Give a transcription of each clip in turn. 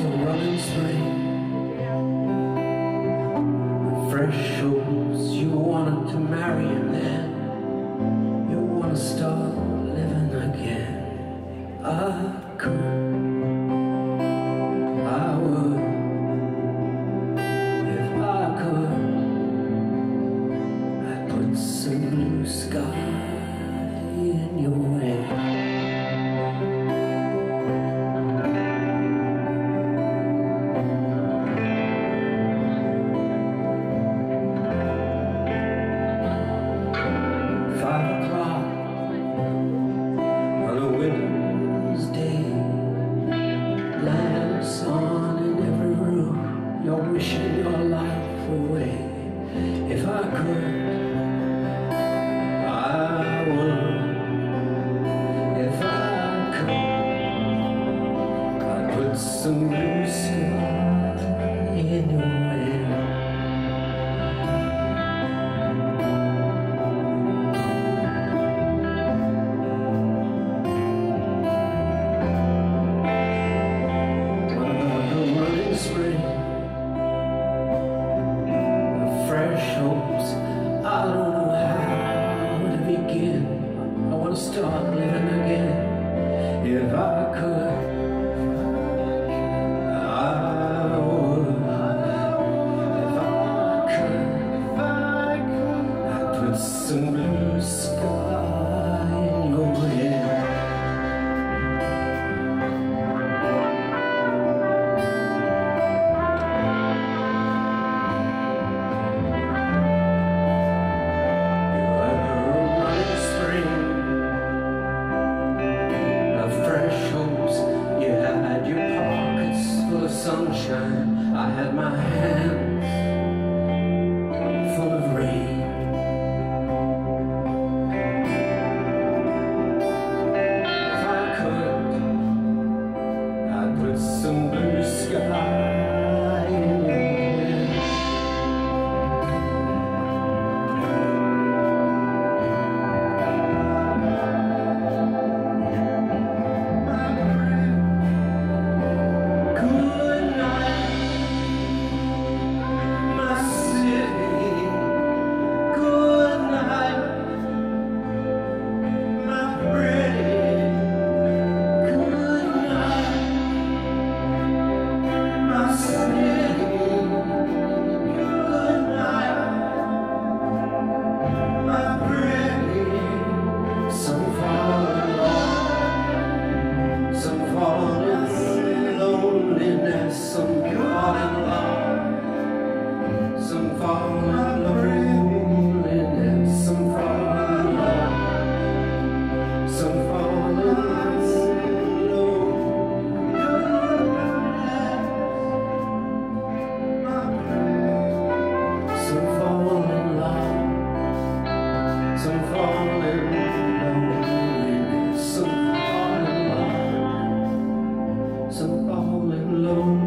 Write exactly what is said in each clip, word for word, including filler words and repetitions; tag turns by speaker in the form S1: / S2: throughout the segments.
S1: a running spring, fresh hopes. You wanted to marry and then you want to start living again. I could, I would, if I could, I'd put some blue sky in your way. Five o'clock on a winter's day, lamps on in every room. You're wishing your life away. If I could, I would. If I could, I'd put some blue sky in your way. Spring, fresh hopes. I don't know how to begin. I want to start living again. If I could, I would. If I could, I'd put some blue sky in your hair. Sunshine, I had my hands full of rain. If I could, I'd put some blue sky in your hair. Some fall in love, some fall in loneliness, some fall in love, some fall in loneliness, some fall in love, some fall in loneliness, some fall in love, some fall in loneliness.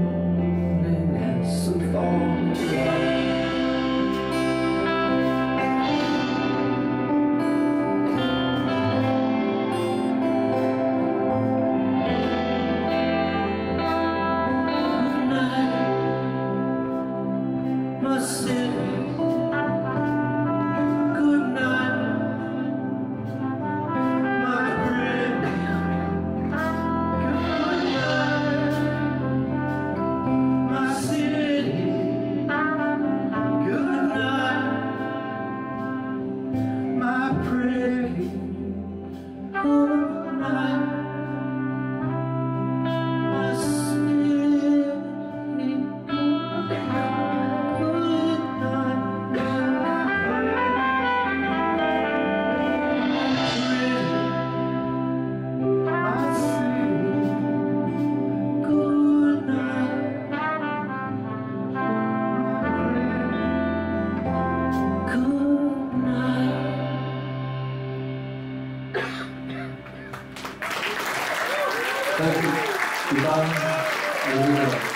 S1: My city, good night, my pretty, good night, my city, good night, my pretty, good night, my city. Thank you. Goodbye.